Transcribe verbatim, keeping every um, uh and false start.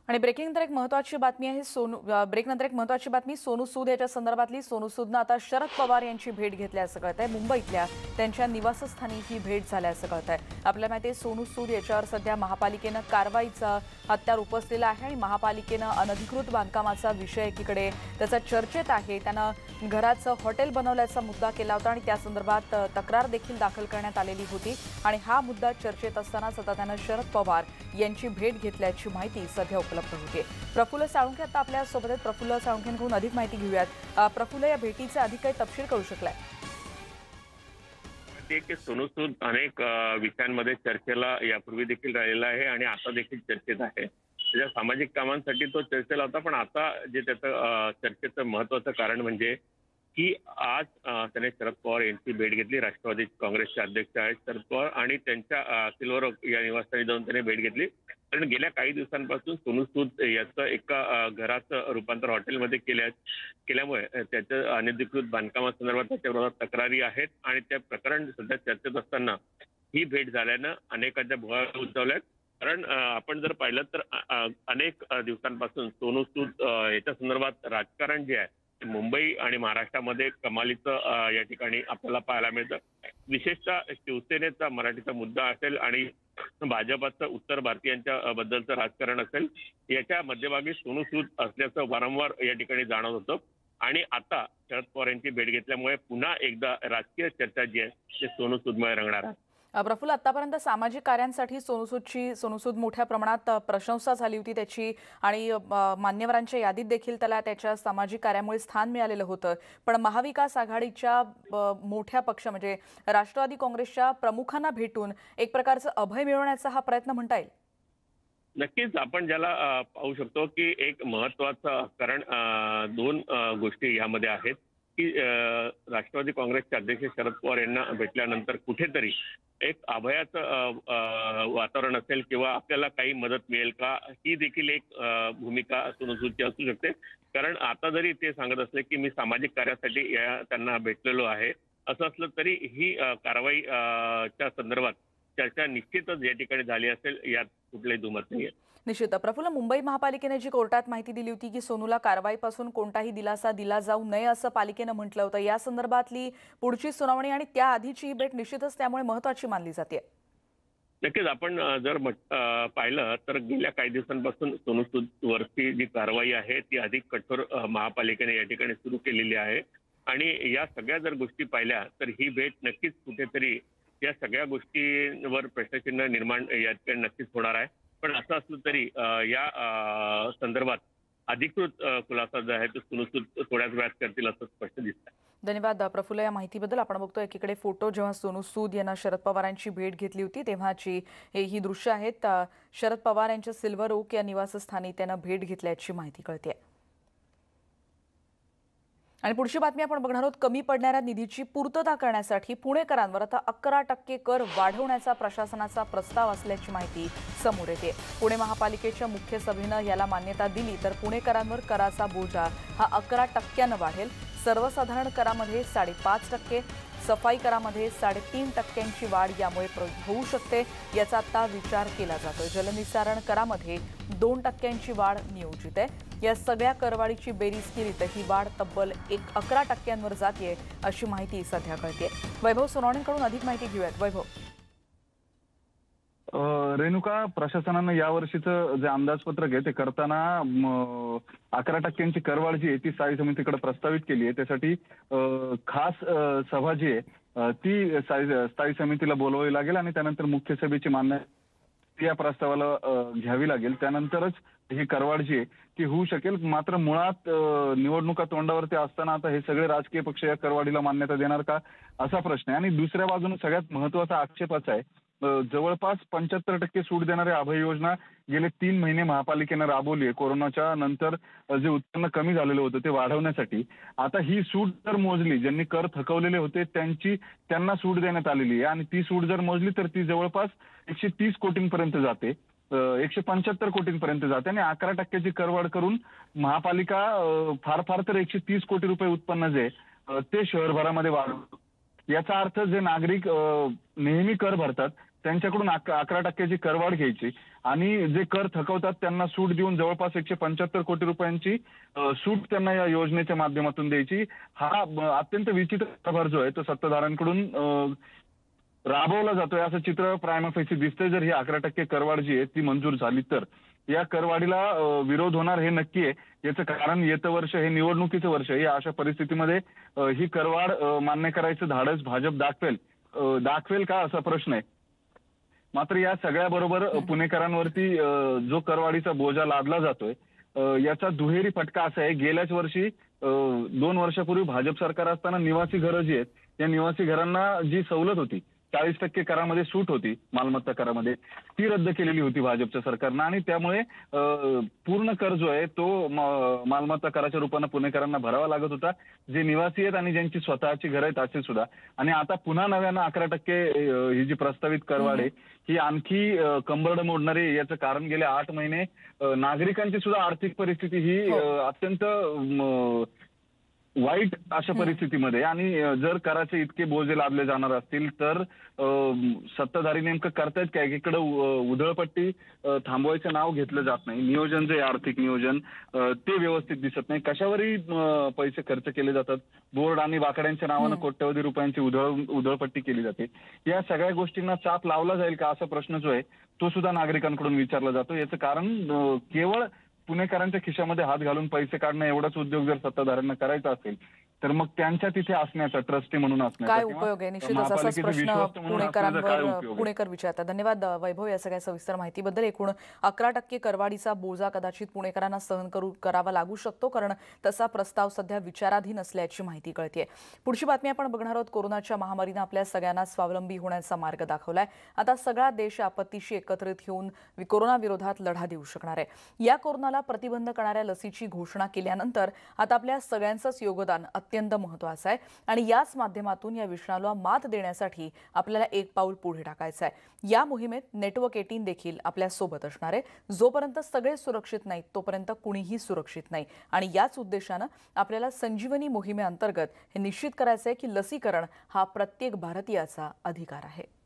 आणि ब्रेकिंग नंतर एक महत्त्वाची बातमी आहे सोनू ब्रेक नंतर एक महत्त्वाची बातमी सोनू सूद याच्या संदर्भातली सोनू सूदनं आता शरद पवार यांची भेट घेतल्याचं कळतंय। मुंबईतल्या त्यांच्या निवासस्थानी ही भेट झाल्याचं कळतंय। आपल्याला माहिती आहे सोनू सूद याच्यावर सध्या महापालिकेनं कारवाईचा हत्यार उपसलेला आहे आणि महापालिकेनं अनधिकृत बांधकामाचा विषय एकीकडे त्याचा चर्चेत आहे। त्यानं घराचं हॉटेल बनवल्याचा मुद्दा केला होता आणि त्या संदर्भात तक्रार देखील दाखल करण्यात आलेली होती आणि हा मुद्दा चर्चेत असतानाच आता त्यानं शरद पवार यांची भेट घेतल्याची माहिती सध्या उपलब्ध होते। प्रफुल्ल साळुंखे आता आपल्या सोबत आहेत। प्रफुल्ल साळुंखेंकडून अधिक माहिती घेऊयात। प्रफुल्ल, या भेटीचे अधिक काही तपशील कळू शकलाय? की सोनू सूद अनेक विषयांमध्ये चर्चेला यापूर्वी देखील राहिलेला आहे आणि आता देखील चर्चेत आहे। त्याच्या सामाजिक कामांसाठी तो चर्चेला होता, पण आता जे त्याचं चर्चेचं महत्त्वाचं कारण म्हणजे की आज त्याने शरद पवार यांची भेट घेतली। राष्ट्रवादी काँग्रेसचे अध्यक्ष आहेत शरद पवार आणि त्यांच्या सिल्वर ओक या निवासस्थानी जाऊन त्याने भेट घेतली। कारण गेल्या काही दिवसांपासून सोनू सूद याचं एका घराचं रूपांतर हॉटेलमध्ये केल्या केल्यामुळे त्याचं अनधिकृत बांधकामासंदर्भात त्याच्याविरोधात तक्रारी आहेत आणि त्या प्रकरण सध्या चर्चेत असताना ही भेट झाल्यानं अनेकांच्या भुवया उंचावल्या। कारण आपण जर पाहिलं तर अनेक दिवसांपासून सोनू सूद याच्या संदर्भात राजकारण जे आहे मुंबई आणि महाराष्ट्रामध्ये कमालीचं या ठिकाणी आपल्याला पाहायला मिळतं। विशेषतः शिवसेनेचा मराठीचा मुद्दा असेल आणि भाजपचं उत्तर भारतीयांच्या बद्दलचं राजकारण असेल, याच्या मध्यभागी सोनू सूद असल्याचं वारंवार या ठिकाणी जाणवत होतं आणि आता शरद पवार यांची भेट घेतल्यामुळे पुन्हा एकदा राजकीय चर्चा जी आहे ते सोनू सूदमुळे रंगणार आहे। प्रफुल्ल, आतापर्यंत सामाजिक कार्यांसाठी सोनू सूदची सोनू सूद मोठ्या प्रमाणात प्रशंसा झाली होती त्याची आणि मान्यवरांच्या यादीत देखील त्याला त्याच्या सामाजिक कार्यामुळे स्थान मिळालेलं होतं। पण महाविकास आघाडीच्या मोठ्या पक्ष म्हणजे राष्ट्रवादी काँग्रेसच्या प्रमुखांना भेटून एक प्रकारचं अभय मिळवण्याचा हा प्रयत्न म्हणता येईल? नक्कीच आपण ज्याला पाहू शकतो की एक महत्त्वाचं कारण दोन गोष्टी यामध्ये आहेत की राष्ट्रवादी काँग्रेसचे अध्यक्ष शरद पवार यांना भेटल्यानंतर कुठेतरी एक अभयाचं वातावरण असेल किंवा आपल्याला काही मदत मिळेल का, ही देखील एक भूमिका सोनू सूदची असू शकते। कारण आता जरी ते सांगत असले की मी सामाजिक कार्यासाठी त्यांना भेटलेलो आहे, असं असलं तरी ही कारवाईच्या संदर्भात चर्चा निश्चितच या ठिकाणी झाली असेल, यात कुठलाही दुमत नाही आहे। निश्चित। प्रफुल्ल, मुंबई महापालिकेने जी कोर्टात माहिती दिली होती की सोनूला कारवाईपासून कोणताही दिलासा दिला जाऊ नये असं पालिकेनं म्हटलं होतं, या संदर्भातली पुढची सुनावणी आणि त्याआधीची ही भेट निश्चितच त्यामुळे महत्त्वाची मानली जाते। नक्कीच आपण जर पाहिलं तर गेल्या काही दिवसांपासून सोनू सूद वरची जी कारवाई आहे ती अधिक कठोर महापालिकेने या ठिकाणी सुरू केलेली आहे आणि या सगळ्या जर गोष्टी पाहिल्या तर ही भेट नक्कीच कुठेतरी या सगळ्या गोष्टींवर प्रश्नचिन्ह निर्माण या ठिकाणी नक्कीच होणार आहे। पण असं असलं तरी या संदर्भात अधिकृत खुलासा जो आहे तो सोनू सूद थोड्याच वेळात करतील असं स्पष्ट दिसतंय। धन्यवाद प्रफुल्ल या माहितीबद्दल। आपण बघतो एकीकडे फोटो जेव्हा सोनू सूद यांना शरद पवारांची भेट घेतली होती तेव्हाची ही दृश्य आहेत। शरद पवार यांच्या सिल्वर ओक या निवासस्थानी त्यांना भेट घेतल्याची माहिती कळते। आणि पुढची बातमी आपण बघणार आहोत। कमी पडणाऱ्या निधीची पूर्तता करण्यासाठी पुणेकरांवर आता अकरा टक्के कर वाढवण्याचा प्रशासनाचा प्रस्ताव असल्याची माहिती समोर येते। पुणे महापालिकेच्या मुख्य सभेनं याला मान्यता दिली तर पुणेकरांवर कराचा बोजा हा अकरा टक्क्यानं वाढेल। सर्वसाधारण करामध्ये साडेपाच टक्के, सफाई करामध्ये साडेतीन टक्क्यांची वाढ यामुळे होऊ शकते, याचा आता विचार केला जातोय। जलनिस्सारण करामध्ये दोन टक्क्यांची वाढ नियोजित आहे। या सगळ्या करवाढीची बेरीज केली तर ही वाढ तब्बल एक अकरा टक्क्यांवर जाते अशी माहिती सध्या कळते। वैभव सोनवणेंकडून अधिक माहिती घेऊयात। वैभव, रेणुका, प्रशासनानं यावर्षीचं जे अंदाजपत्रक आहे ते करताना अकरा टक्क्यांची करवाढ जी आहे ती स्थायी समितीकडे प्रस्तावित केली आहे। त्यासाठी खास सभा जी आहे ती स्थायी समितीला बोलवावी लागेल आणि त्यानंतर मुख्य सभेची मान्यता या प्रस्तावाला घ्यावी लागेल, त्यानंतरच ही करवाढ जी आहे ती होऊ शकेल। मात्र मुळात निवडणुका तोंडावरती असताना आता हे सगळे राजकीय पक्ष या करवाढीला मान्यता देणार का असा प्रश्न आहे। आणि दुसऱ्या बाजूने सगळ्यात महत्त्वाचा आक्षेप असा आहे, जवळपास पंच्याहत्तर टक्के सूट देणारी अभय योजना गेले तीन महिने महापालिकेनं राबवली आहे। कोरोनाच्या नंतर जे उत्पन्न कमी झालेलं होतं ते वाढवण्यासाठी आता ही सूट जर मोजली, ज्यांनी कर थकवलेले होते त्यांची त्यांना सूट देण्यात आलेली आहे आणि ती सूट जर मोजली तर ती जवळपास एकशे तीस कोटींपर्यंत जाते, एकशे पंच्याहत्तर कोटींपर्यंत जाते आणि अकरा टक्क्याची करवाढ करून महापालिका फार फार तर एकशे तीस कोटी रुपये उत्पन्न जे ते शहरभरामध्ये वाढवतो। याचा अर्थ जे नागरिक नेहमी कर भरतात त्यांच्याकडून अक- अकरा टक्क्याची करवाढ घ्यायची आणि जे कर थकवतात त्यांना सूट देऊन जवळपास एकशे पंच्याहत्तर कोटी रुपयांची अ, सूट त्यांना या योजनेच्या माध्यमातून द्यायची. हा ब- अत्यंत विचित्र कारभार जो आहे तो सत्ताधाऱ्यांकडून अ, राबवला जातोय असं चित्र प्रायमा फेसी दिसतंय. जर ही अकरा टक्के करवाढ जी आहे ती मंजूर झाली तर या करवाढीला अ, विरोध होणार हे नक्की आहे. याचं कारण येतं वर्ष हे निवडणुकीचं वर्ष आहे. या अशा परिस्थितीमध्ये अ, ही करवाढ अ, मान्य करायचं धाडस भाजप दाखवेल अ, दाखवेल का असा प्रश्न आहे. मात्र या सगळ्याबरोबर अ, पुणेकरांवरती अ, जो करवाढीचा बोजा लादला जातोय अ, याचा दुहेरी फटका असा आहे. गेल्याच वर्षी अ, दोन वर्षापूर्वी भाजप सरकार असताना निवासी घरं जी आहेत या निवासी घरांना जी सवलत होती चाळीस टक्के करामध्ये सूट होती मालमत्ता करामध्ये ती रद्द केलेली होती भाजपच्या सरकारनं आणि त्यामुळे अ, पूर्ण कर जो आहे तो म- मालमत्ता कराच्या रूपानं पुणेकरांना भरावा लागत होता. जे निवासी आहेत आणि ज्यांची स्वतःची घरं आहेत असे सुद्धा. आणि आता पुन्हा नव्यानं अकरा टक्के अ, ही जी प्रस्तावित करवाढ आहे ही आणखी अ, कंबरड मोडणारी आहे. याचं कारण गेले आठ महिने अ, नागरिकांची सुद्धा आर्थिक परिस्थिती ही हो. अ, अत्यंत म, वाईट अशा परिस्थितीमध्ये आणि अ, जर कराचे इतके बोजे लादले जाणार असतील तर अ, सत्ताधारी नेमकं करतायत काय? एकीकडे उ- उधळपट्टी अ, थांबवायचं नाव घेतलं जात नाही. नियोजन जे आहे, आर्थिक नियोजन अ, ते व्यवस्थित दिसत नाही. कशावरही अ, पैसे खर्च केले जातात. बोर्ड आणि वाकड्यांच्या नावानं कोट्यवधी रुपयांची उधळ उधळपट्टी केली जाते. या सगळ्या गोष्टींना चाप लावला जाईल का असा प्रश्न जो आहे तो सुद्धा नागरिकांकडून विचारला जातो. याचं कारण अ, केवळ पुणेकरांच्या खिशामध्ये हात घालून पैसे काढणं एवढाच उद्योग जर सत्ताधाऱ्यांना करायचा असेल तर मग त्यांच्या तिथे असण्याचा ट्रस्टी म्हणून असण्याचा काय किंवा उपयोग आहे? निश्चितच असाच महापालिकेचे प्रश्न विश्वस्त म्हणून असण्याचा काय पुणेकरांवर उपयोग आहे? पुणेकर विचारतात. धन्यवाद अ, वैभव, या सगळ्या सविस्तर माहितीबद्दल. एकूण अकरा टक्के करवाढीचा बोजा कदाचित पुणेकरांना सहन करू करावा लागू शकतो, कारण तसा प्रस्ताव सध्या विचाराधीन असल्याची माहिती कळतेय. पुढची बातमी आपण बघणार आहोत. कोरोनाच्या महामारीनं आपल्या सगळ्यांना स्वावलंबी होण्याचा मार्ग दाखवलाय. आता सगळा देश आपत्तीशी एकत्रित येऊन वि- कोरोनाविरोधात लढा देऊ शकणार आहे. या कोरोनाला प्रतिबंध करणाऱ्या लसीची घोषणा केल्यानंतर आता आपल्या सगळ्यांचंच योगदान अत्यंत महत्त्वाचं आहे आणि याच माध्यमातून या विषाणूला मात देण्यासाठी आपल्याला एक पाऊल पुढे टाकायचं आहे. या मोहिमेत नेटवर्क एटीन देखील आपल्या सोबत असणार आहे. जोपर्यंत सगळे सुरक्षित नाहीत तोपर्यंत कुणीही सुरक्षित नाही आणि याच उद्देशानं आपल्याला संजीवनी मोहिमेअंतर्गत हे निश्चित करायचं आहे की लसीकरण हा प्रत्येक भारतीयाचा अधिकार आहे.